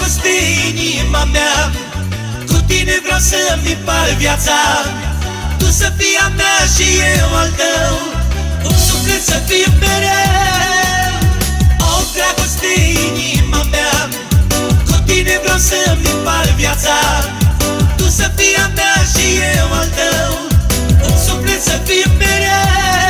dragoste, inima mea, cu tine vreau să-mi împart viața. Tu să fii a mea și eu al tău, un suflet să fie mereu. O dragoste, inima mea, cu tine vreau să-mi împart viața. Tu să fii a mea și eu al tău, un suflet să fie mereu.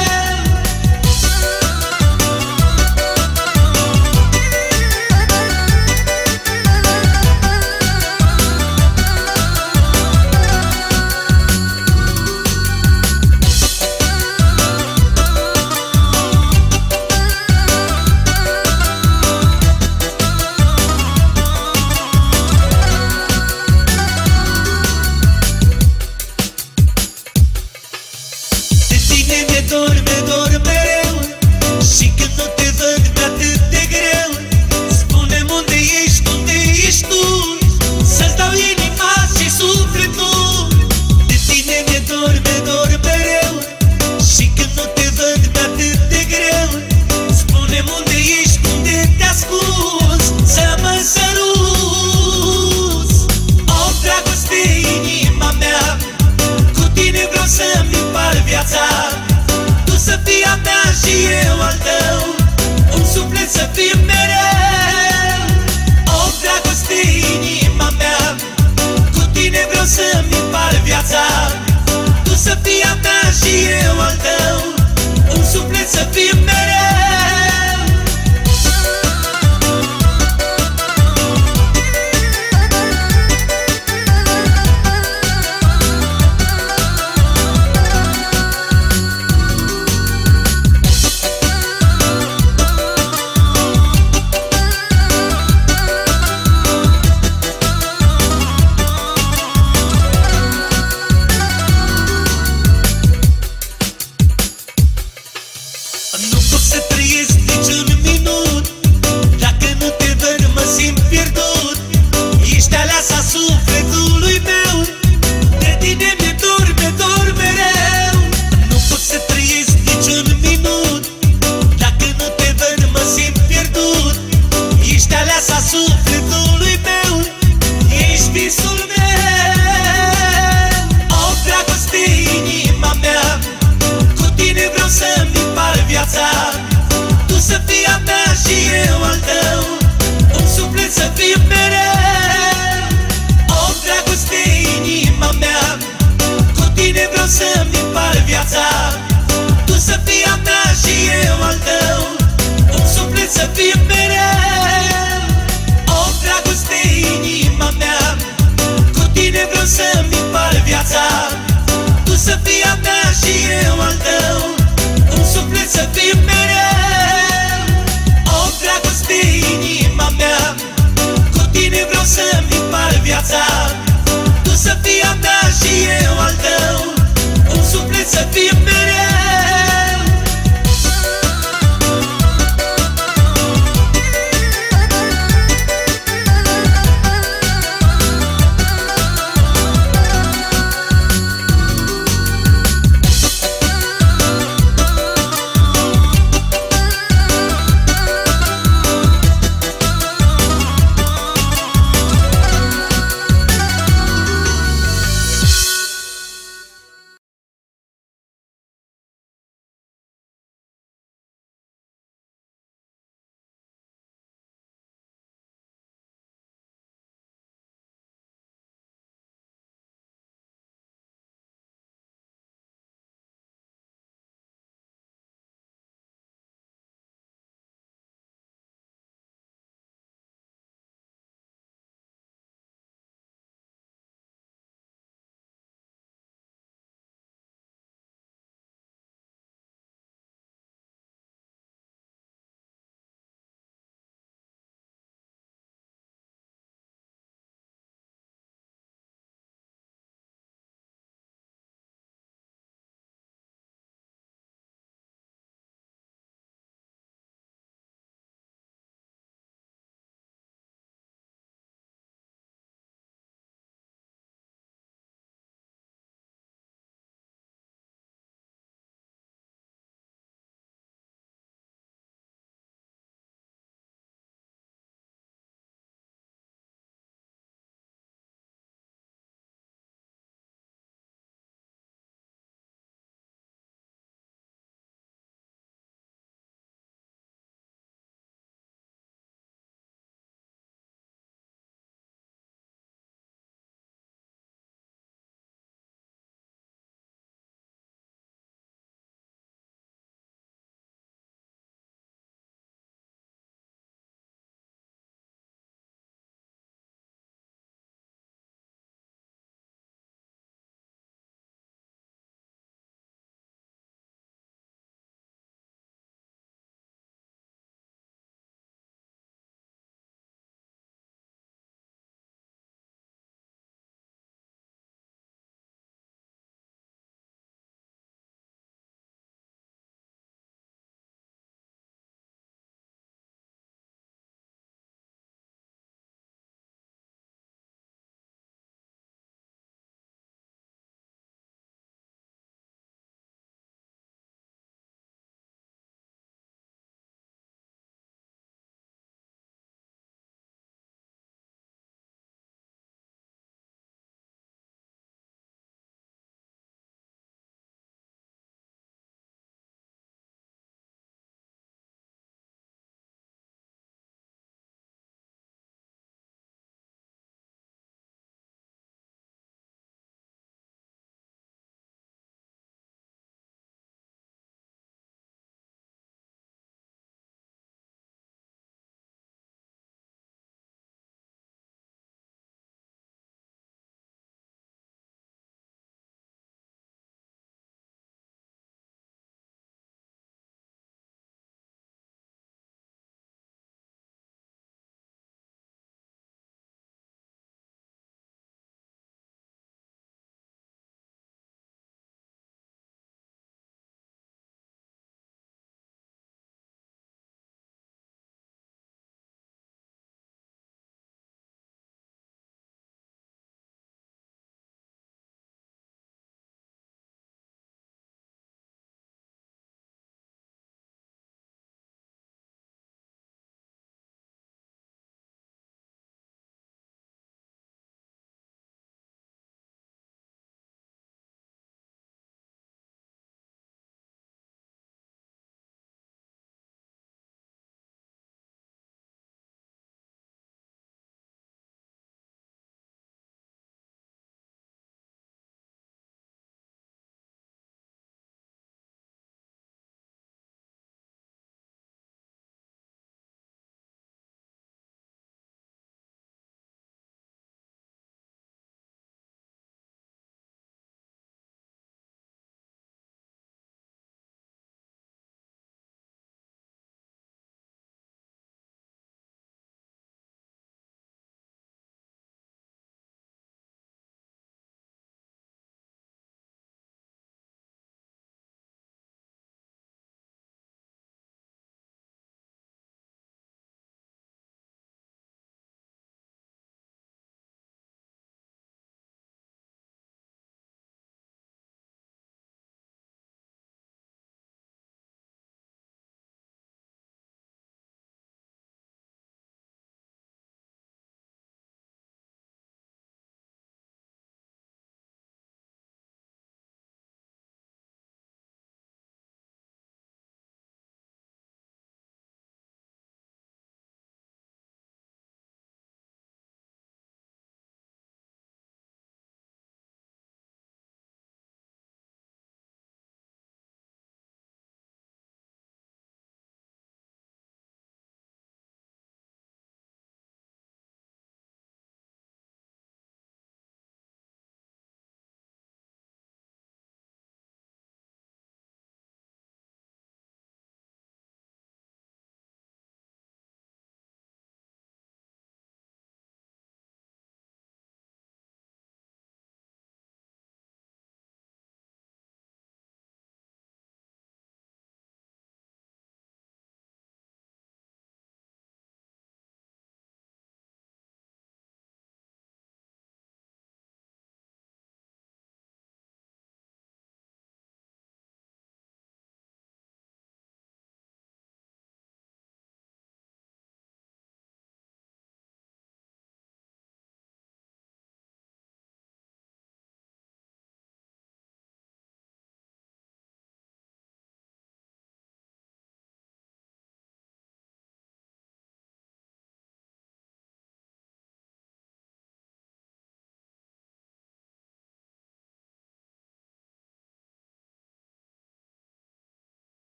Dor mereu, și când nu te văd mi-e atât de greu. Spune-mi unde ești tu, să-ți dau inima și sufletul. De tine mi-e dor mereu, și când nu te văd mi-e atât de greu. Spune-mi unde te ascunzi, să mă săruți. O dragoste, inima mea, cu tine vreau să-mi împart viața. Să fii a mea și eu al tău, un suflet să fie mereu. O dragoste, inima mea, cu tine vreau să-mi împart viața. Tu să fii a mea și eu al tău, un suflet să fie mereu. Nu pot să trăiesc niciun minut, dacă nu te văd mă simt pierdut. Ești aleasa sufletului meu, de tine mi-e dor mereu. Nu pot să trăiesc niciun minut, dacă nu te văd mă simt pierdut. Ești aleasa sufletului meu, ești visul meu. O dragoste, inima mea, cu tine vreau să-mi împart viața. Tu să fii a mea și eu al tău, un suflet să fie mereu. O dragoste, inima mea, cu tine vreau să-mi împart viața. Tu să fii a mea și eu al tău, un suflet să fie mereu. O dragoste, inima mea, cu tine vreau să-mi împart viața. Tu să fii a mea și eu al tău, un suflet să fie mereu. O dragoste, inima mea, cu tine vreau să-mi împart viața. Tu să fii a mea și eu al tău,